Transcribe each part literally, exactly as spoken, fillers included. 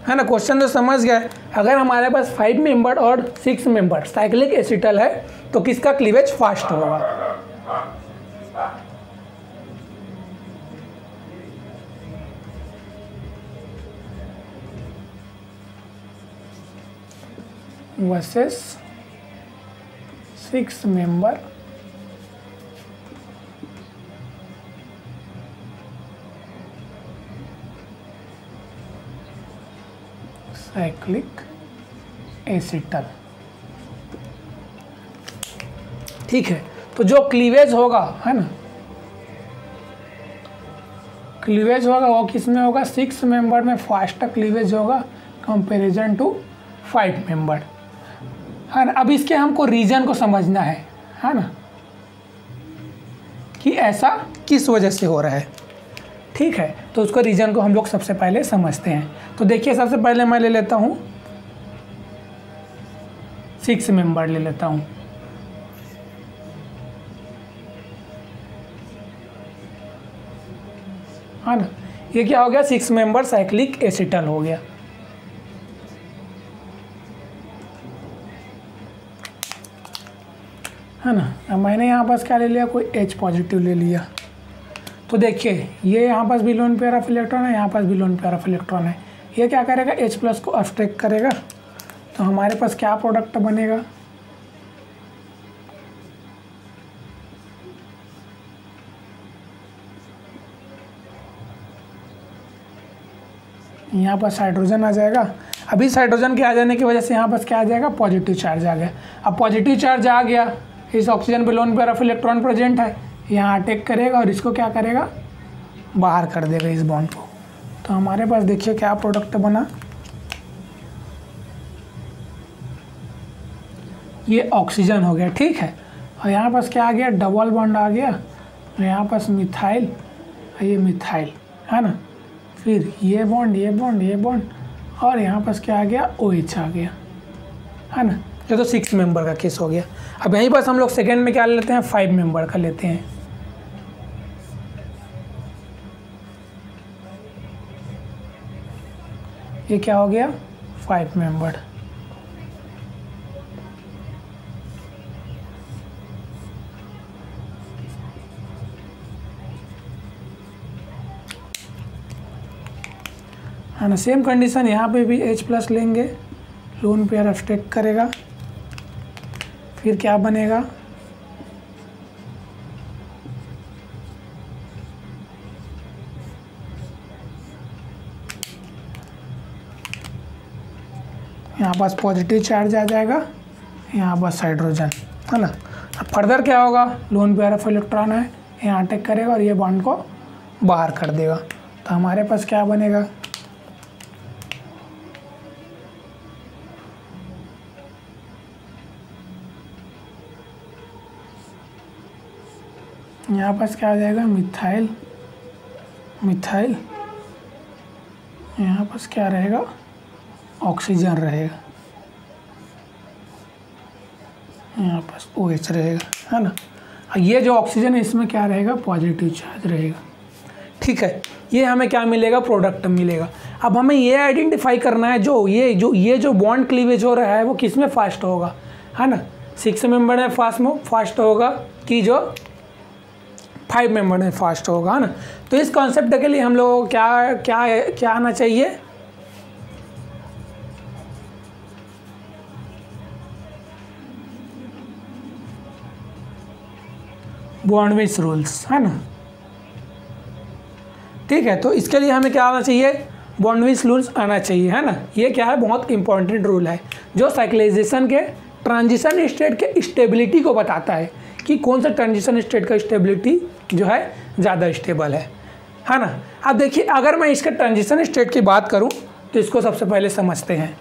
है ना। क्वेश्चन तो समझ गए। अगर हमारे पास फाइव मेंबर और सिक्स मेंबर साइक्लिक एसिटल है तो किसका क्लीवेज फास्ट होगा। Versus six member cyclic acetal. ठीक है, तो जो क्लीवेज होगा, है ना, क्लीवेज होगा वो किस में होगा, सिक्स मेंबर में फास्टर क्लीवेज होगा कंपैरिजन टू फाइव मेंबर, है ना। अब इसके हमको रीजन को समझना है है ना, कि ऐसा किस वजह से हो रहा है। ठीक है, तो उसको रीजन को हम लोग सबसे पहले समझते हैं। तो देखिए, सबसे पहले मैं ले लेता हूँ सिक्स मेंबर ले लेता हूँ। है ना, ये क्या हो गया, सिक्स मेंबर साइक्लिक एसिटल हो गया। है ना। अब मैंने यहाँ पास क्या ले लिया, कोई H पॉजिटिव ले लिया। तो देखिए, ये यहाँ पास भी लोन पेयर ऑफ इलेक्ट्रॉन है, यहाँ पास भी लोन पेयर ऑफ इलेक्ट्रॉन है। ये क्या करेगा, H प्लस को अब्स्ट्रैक्ट करेगा। तो हमारे पास क्या प्रोडक्ट बनेगा, यहाँ पास हाइड्रोजन आ जाएगा। अभी इस हाइड्रोजन के आ जाने की वजह से यहाँ पास क्या आ जाएगा, पॉजिटिव चार्ज आ गया। अब पॉजिटिव चार्ज आ गया, इस ऑक्सीजन पे lone pair of electron present है, यहाँ अटैक करेगा और इसको क्या करेगा, बाहर कर देगा इस बॉन्ड को। तो हमारे पास देखिए क्या प्रोडक्ट बना, ये ऑक्सीजन हो गया। ठीक है, और यहाँ पास क्या आ गया, डबल बॉन्ड आ गया, यहाँ पास मिथाइल, ये मिथाइल, है ना। फिर ये बॉन्ड, ये बॉन्ड, ये बॉन्ड, और यहाँ पास क्या आ गया, OH आ गया, है ना। ये तो सिक्स मेंबर का केस हो गया। अब यहीं पास हम लोग सेकेंड में क्या लेते हैं, फाइव मेंबर का लेते हैं। ये क्या हो गया, फाइव मेंबर। है ना। सेम कंडीशन यहाँ पे भी H प्लस लेंगे, लोन पेयर अब्स्ट्रैक्ट करेगा, फिर क्या बनेगा, यहाँ पास पॉजिटिव चार्ज आ जाएगा, यहाँ पास हाइड्रोजन, है ना। अब फर्दर क्या होगा, लोन पेयर ऑफ इलेक्ट्रॉन है, यहाँ अटैक करेगा और ये बॉन्ड को बाहर कर देगा। तो हमारे पास क्या बनेगा, यहाँ पास क्या आ जाएगा, मिथाइल, मिथाइल, यहाँ पास क्या रहेगा, ऑक्सीजन रहेगा, यहाँ पास OH रहेगा, है ना। ये जो ऑक्सीजन है इसमें क्या रहेगा, पॉजिटिव चार्ज रहेगा। ठीक है, ये हमें क्या मिलेगा, प्रोडक्ट मिलेगा। अब हमें ये आइडेंटिफाई करना है, जो ये जो ये जो बॉन्ड क्लीवेज हो रहा है वो किस में फास्ट होगा, है ना। सिक्स मेंबर में फास्ट में फास्ट होगा कि जो फाइव मेंबर में फास्ट होगा, है ना। तो इस कॉन्सेप्ट के लिए हम लोगों को क्या क्या क्या आना चाहिए, बॉन्डविच रूल्स, है ना। ठीक है, तो इसके लिए हमें क्या आना चाहिए, बॉन्डविच रूल्स आना चाहिए, है ना। ये क्या है, बहुत इंपॉर्टेंट रूल है जो साइक्लाइजेशन के ट्रांजिशन स्टेट के स्टेबिलिटी को बताता है कि कौन सा ट्रांजिशन स्टेट का स्टेबिलिटी जो है ज़्यादा स्टेबल है, है ना। अब देखिए, अगर मैं इसके ट्रांजिशन स्टेट की बात करूं तो इसको सबसे पहले समझते हैं,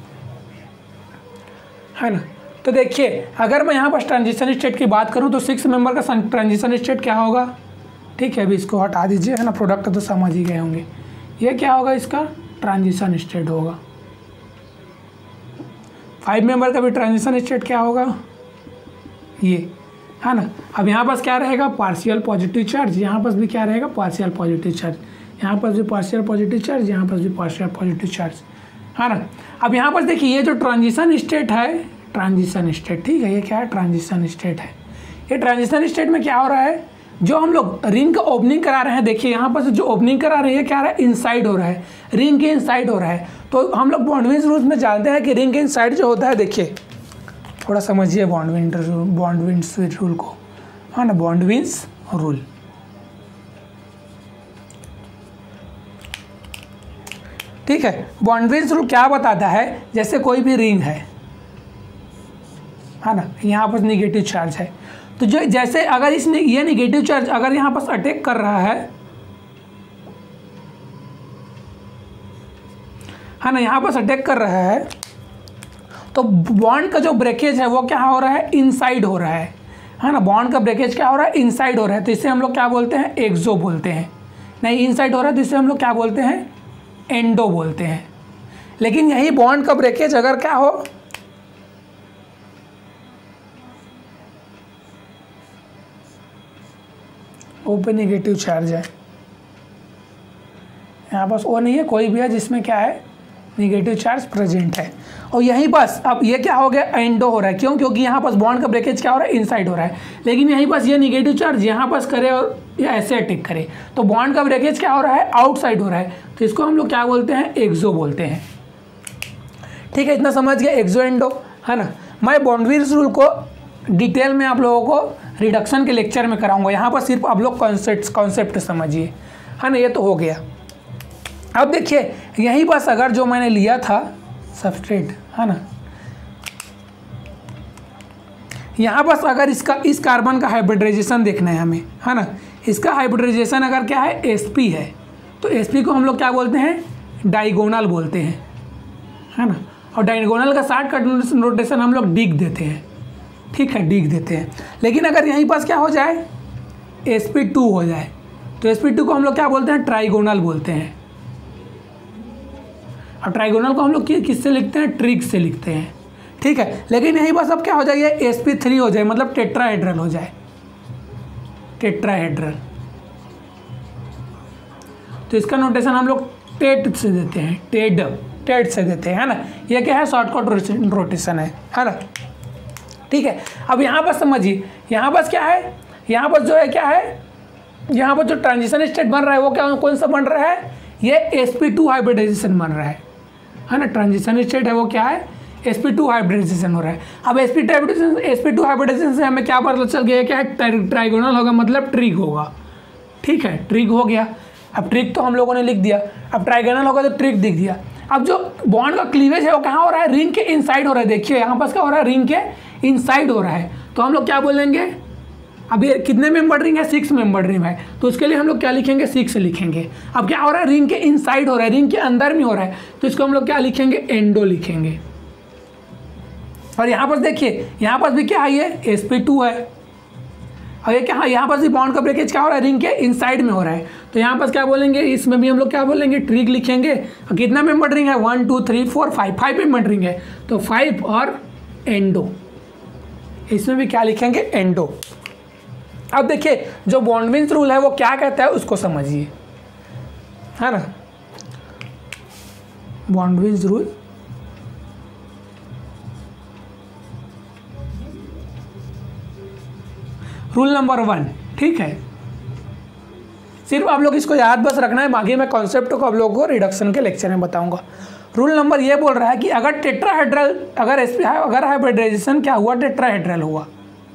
है ना। तो देखिए, अगर मैं यहाँ पर ट्रांजिशन स्टेट की बात करूं तो सिक्स मेंबर का ट्रांजिशन स्टेट क्या होगा। ठीक है, अभी इसको हटा दीजिए, है ना, प्रोडक्ट तो समझ ही गए होंगे। ये क्या होगा, इसका ट्रांजिशन स्टेट होगा। फाइव मेंबर का भी ट्रांजिशन स्टेट क्या होगा, ये, है ना। अब यहाँ पास क्या रहेगा, पार्शियल पॉजिटिव चार्ज, यहाँ पास भी क्या रहेगा, पार्शियल पॉजिटिव चार्ज, यहाँ पास भी पार्शियल पॉजिटिव चार्ज, यहाँ पास भी पार्शियल पॉजिटिव चार्ज, है ना। अब यहाँ पर देखिए ये जो ट्रांजिशन स्टेट है, ट्रांजिशन स्टेट, ठीक है, ये क्या है, ट्रांजिशन स्टेट है। ये ट्रांजिशन स्टेट में क्या हो रहा है, जो हम लोग रिंग का ओपनिंग करा रहे हैं, देखिए यहाँ पर जो ओपनिंग करा रहे हैं क्या रहा है, इनसाइड हो रहा है, रिंग के इनसाइड हो रहा है। तो हम लोग बॉन्डविंस रूल्स में जानते हैं कि रिंग के इनसाइड जो होता है, देखिए थोड़ा समझिए बॉन्डविंस बॉन्डविंस रूल को, हाँ ना, बॉन्डविंस रूल। ठीक है, बॉन्डविंस रूल क्या बताता है, जैसे कोई भी रिंग है, है ना, यहाँ पर निगेटिव चार्ज है, तो जो जैसे अगर इसने ये निगेटिव चार्ज अगर यहाँ पर अटैक कर रहा है, है ना, यहाँ पर अटैक कर रहा है, तो बॉन्ड का जो ब्रेकेज है वो क्या हो रहा है, इनसाइड हो रहा है, है ना, बॉन्ड का ब्रेकेज क्या हो रहा है, इनसाइड हो रहा है। तो इसे हम लोग क्या बोलते हैं, एक्सो बोलते हैं। नहीं, इनसाइड हो रहा है तो इसे हम लोग क्या बोलते हैं, एंडो बोलते हैं। लेकिन यही बॉन्ड का ब्रेकेज अगर क्या हो, ओ पे निगेटिव चार्ज है, यहाँ पास ओ नहीं है, कोई भी है जिसमें क्या है, निगेटिव चार्ज प्रेजेंट है, और यहीं पास अब ये क्या हो गया, एंडो हो रहा है। क्यों? क्योंकि यहाँ पास बॉन्ड का ब्रेकेज क्या हो रहा है, इनसाइड हो रहा है। लेकिन यहीं पास ये निगेटिव चार्ज यहाँ पास करे और या ऐसे अटैक करे, तो बॉन्ड का ब्रेकेज क्या हो रहा है, आउटसाइड हो रहा है, तो इसको हम लोग क्या बोलते हैं, एक्सो बोलते हैं। ठीक है, इतना समझ गया, एक्सो एंडो, है ना। मैं बॉन्डविंस रूल को डिटेल में आप लोगों को रिडक्शन के लेक्चर में कराऊंगा, यहाँ पर सिर्फ आप लोग कॉन्सेप्ट कॉन्सेप्ट समझिए, है ना। ये तो हो गया। अब देखिए यहीं बस अगर जो मैंने लिया था सबस्ट्रेट, है ना, यहाँ बस अगर इसका इस कार्बन का हाइब्रिडाइजेशन देखना है हमें, है ना, इसका हाइब्रिडाइजेशन अगर क्या है, एसपी है, तो एसपी को हम लोग क्या बोलते हैं, डायगोनल बोलते हैं, है ना। और डायगोनल का शॉर्टकट नोटेशन हम लोग डिग देते हैं, ठीक है, डिग देते हैं। लेकिन अगर यहीं पास क्या हो जाए, एस पी टू हो जाए, तो एस पी टू को हम लोग क्या बोलते हैं, ट्राइगोनल बोलते हैं। अब ट्राइगोनल को हम लोग किससे लिखते हैं, ट्रिग से लिखते हैं, ठीक है। लेकिन यहीं पास अब क्या हो जाए, एस पी थ्री हो जाए, मतलब टेट्राहेड्रल हो जाए, टेट्राहेड्रल। तो इसका नोटेशन हम लोग टेट से देते हैं, टेड टेट से देते हैं, है ना। ये क्या है, शॉर्टकट नोटेशन है, है ना। ठीक है, अब यहाँ पर समझिए, यहाँ पर क्या है, यहाँ पर जो है क्या है, यहाँ पर जो ट्रांजिशन स्टेट बन रहा है वो क्या, कौन सा बन रहा है, ये एस पी टू हाइब्रिडाइजेशन बन रहा है, है ना। ट्रांजिशन स्टेट है वो क्या है, एस पी टू हाइब्रिडाइजेशन हो रहा है। अब S P two S P two hybridization से हमें क्या पता चल गया, क्या है, ट्राइगोनल होगा, मतलब ट्रिग होगा, ठीक है, ट्रिग हो गया। अब ट्रिग तो हम लोगों ने लिख दिया, अब ट्राइगोनल होगा तो ट्रिग दिख दिया। अब जो बॉन्ड का क्लीवेज है वो कहाँ हो रहा है, रिंग के इनसाइड हो रहा है। देखिए यहाँ पास क्या हो रहा है, रिंग के इनसाइड हो रहा है, तो हम लोग क्या बोलेंगे, अब ये कितने मेंबर रिंग है, सिक्स मेंबर रिंग है, तो उसके लिए हम लोग क्या लिखेंगे, सिक्स लिखेंगे। अब क्या हो रहा है, रिंग के इनसाइड हो रहा है, रिंग के अंदर में हो रहा है, तो इसको हम लोग क्या लिखेंगे, एंडो लिखेंगे। और यहाँ पर देखिए, यहाँ पर भी क्या है, ये एस पी टू है, और ये क्या है, यहाँ पर भी बॉन्ड का ब्रेकेज क्या हो रहा है, रिंग के इनसाइड में हो रहा है, तो यहाँ पर क्या बोलेंगे, इसमें भी हम लोग क्या बोलेंगे, ट्रिग लिखेंगे। और कितना मेंबर रिंग है, one two three four five, five member ring है, तो फाइव और एंडो, इसमें भी क्या लिखेंगे, एंडो। अब देखिए जो बॉन्डविंस रूल है वो क्या कहता है उसको समझिए, है ना। Baldwin's rule rule number one, ठीक है, सिर्फ आप लोग इसको याद बस रखना है, बाकी मैं कॉन्सेप्ट को आप लोगों को रिडक्शन के लेक्चर में बताऊंगा। रूल नंबर ये बोल रहा है कि अगर टेट्राहेड्रल, अगर एस पी अगर हाइब्रिडाइजेशन क्या हुआ, टेट्राहेड्रल हुआ,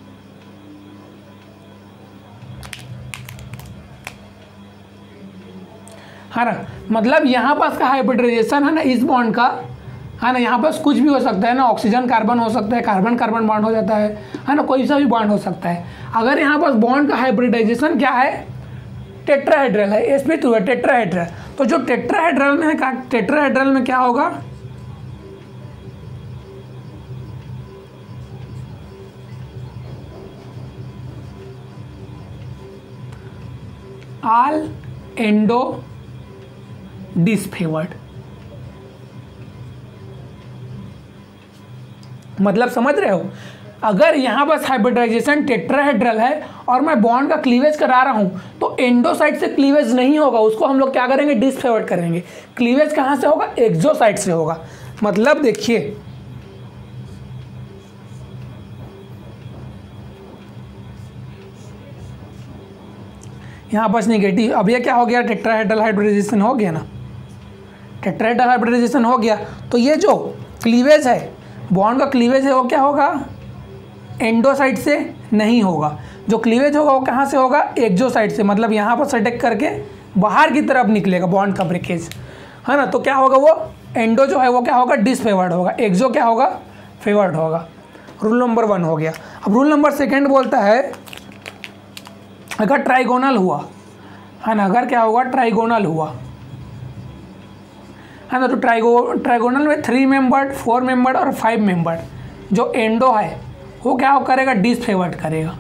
है ना, मतलब यहाँ पास का हाइब्रिडाइजेशन है ना, इस बॉन्ड का, है ना, यहाँ पास कुछ भी हो सकता है ना, ऑक्सीजन कार्बन हो सकता है, कार्बन कार्बन बॉन्ड हो जाता है, है ना, कोई सा भी बॉन्ड हो सकता है। अगर यहाँ पास बॉन्ड का हाइब्रिडाइजेशन क्या है, टेट्राहेड्रल है, एस पी टू है, टेट्राहेड्रल, तो जो टेट्राहेड्रल में है, टेट्राहेड्रल में क्या होगा, ऑल एंडो डिसफेवर्ड, मतलब समझ रहे हो, अगर यहाँ बस हाइब्रिडाइजेशन टेट्राहेड्रल है और मैं बॉन्ड का क्लीवेज करा रहा हूँ तो एंडो साइड से क्लीवेज नहीं होगा, उसको हम लोग क्या करेंगे, डिसफेवर्ड करेंगे। क्लीवेज कहाँ से होगा, एक्सो साइड से होगा। मतलब देखिए यहाँ बस निगेटिव, अब ये क्या हो गया, टेट्राहेड्रल हाइब्रिडाइजेशन हो गया ना, टेट्राहेड्रल हाइब्रिडाइजेशन हो गया। तो ये जो क्लीवेज है, बॉन्ड का क्लीवेज है, वो क्या होगा, एंडो साइड से नहीं होगा। जो क्लीवेज होगा वो कहाँ से होगा, एक्सो साइड से। मतलब यहाँ पर सटक करके बाहर की तरफ निकलेगा बॉन्ड का ब्रेकेज, है ना। तो क्या होगा, वो एंडो जो है वो क्या होगा, डिसफेवर्ड होगा, एक्सो क्या होगा, फेवर्ड होगा। रूल नंबर वन हो गया। अब रूल नंबर सेकेंड बोलता है अगर ट्राइगोनल हुआ, है ना, अगर क्या होगा, ट्राइगोनल हुआ, है ना। तो ट्राइगो ट्राइगोनल में थ्री मेंबर्ड, फोर मेंबर्ड और फाइव मेंबर्ड जो एंडो है वो क्या करेगा, डिसफेवर्ड करेगा।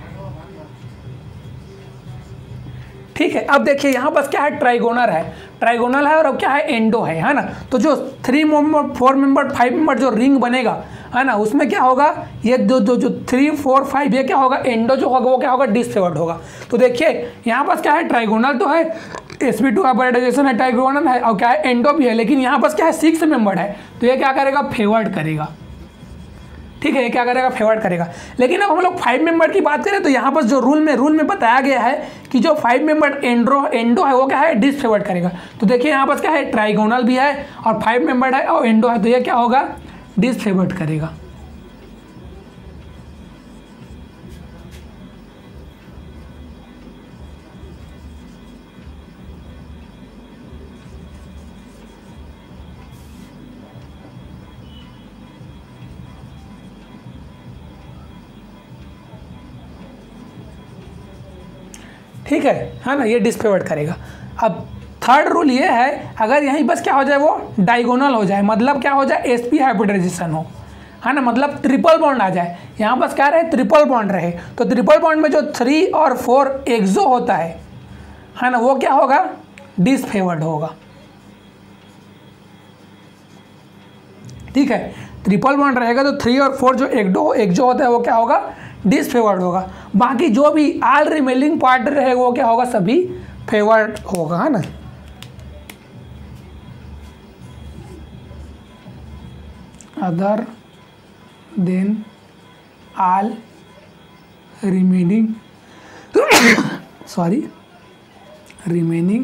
ठीक है। अब देखिए यहाँ बस क्या है, ट्राइगोनल है, ट्राइगोनल है और अब क्या है, एंडो है, है ना। तो जो three member, four member, five member जो रिंग बनेगा, है ना, उसमें क्या होगा, ये जो जो जो थ्री फोर फाइव ये क्या होगा, एंडो जो होगा वो क्या होगा, डिसफेवर्ड होगा। तो देखिए यहाँ पास क्या है, ट्राइगोनल तो है, एस बी टू हाइब्रिडाइजेशन है, ट्राइगोनल है, और क्या है, एंडो भी है, लेकिन यहाँ पास क्या है, सिक्स मेंबर है, तो ये क्या करेगा, फेवर्ड करेगा। ठीक है, ये क्या करेगा, फेवर्ड करेगा। लेकिन अब हम लोग फाइव मेंबर की बात करें तो यहाँ पर जो रूल में रूल में बताया गया है कि जो फाइव मेंबर एंड्रो एंडो है वो क्या है, डिसफेवर्ड करेगा। तो देखिए यहाँ पर क्या है, ट्राइगोनल भी है और फाइव मेंबर है और एंडो है, तो ये क्या होगा, डिसफेवर्ड करेगा। ठीक है है ना, ये डिसफेवर्ड करेगा। अब थर्ड रूल ये है, अगर यहीं बस क्या हो जाए, वो डायगोनल हो जाए, मतलब क्या हो जाए, एसपी हाइब्रिडाइजेशन हो, है ना, मतलब ट्रिपल बॉन्ड आ जाए। यहाँ बस क्या रहे, ट्रिपल बॉन्ड रहे, तो ट्रिपल बॉन्ड में जो थ्री और फोर एक्सो होता है है ना, वो क्या होगा, डिसफेवर्ड होगा। ठीक है, ट्रिपल बॉन्ड रहेगा तो थ्री और फोर जो एक्डो एक्सो होता है वो क्या होगा, डिसफेवर्ड होगा। बाकी जो भी ऑल रिमेनिंग पार्ट रहेगा वो क्या होगा, सभी फेवर्ड होगा, है ना। Other than all remaining sorry remaining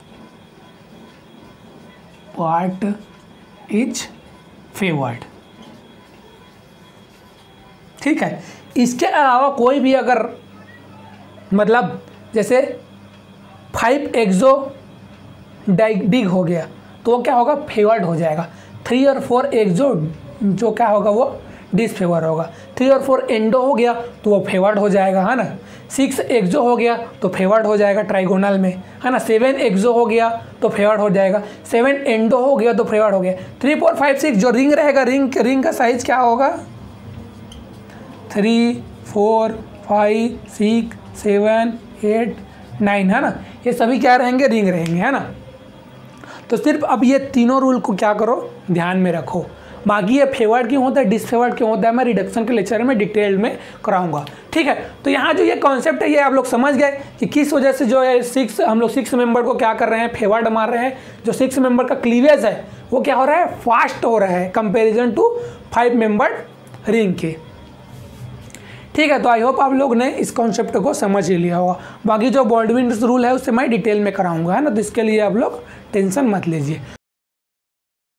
part is favoured. ठीक है, इसके अलावा कोई भी अगर मतलब जैसे फाइव एक्सो डिग हो गया तो वो क्या होगा, फेवर्ड हो जाएगा। थ्री और फोर एक्सो जो क्या होगा, वो डिसफेवर होगा। थ्री और फोर एंडो हो गया तो वो फेवर्ड हो जाएगा, है ना। सिक्स एक्सो हो गया तो फेवर्ड हो जाएगा ट्राइगोनल में, है ना। सेवन एक्सो हो गया तो फेवर्ड हो जाएगा। सेवन एंडो हो गया तो फेवर्ड हो गया। थ्री फोर फाइव सिक्स जो रिंग रहेगा, रिंग रिंग का साइज क्या होगा, three four five six seven eight nine, है ना। ये सभी क्या रहेंगे, रिंग रहेंगे, है ना। तो सिर्फ अब ये तीनों रूल को क्या करो, ध्यान में रखो। बाकी ये फेवर्ड क्यों होता है, डिसफेवर्ड क्यों होता है, मैं रिडक्शन के लेक्चर में डिटेल में कराऊंगा। ठीक है, तो यहाँ जो ये कॉन्सेप्ट है ये आप लोग समझ गए कि किस वजह से जो है सिक्स हम लोग सिक्स मेंबर को क्या कर रहे हैं, फेवर्ड मार रहे हैं। जो सिक्स मेंबर का क्लीवेज है वो क्या हो रहा है, फास्ट हो रहा है comparison to five membered ring के। ठीक है, तो आई होप आप लोग ने इस कॉन्सेप्ट को समझ ही लिया होगा। बाकी जो बॉल्डविन रूल है उससे मैं डिटेल में कराऊंगा, है ना। तो इसके लिए आप लोग टेंशन मत लीजिए।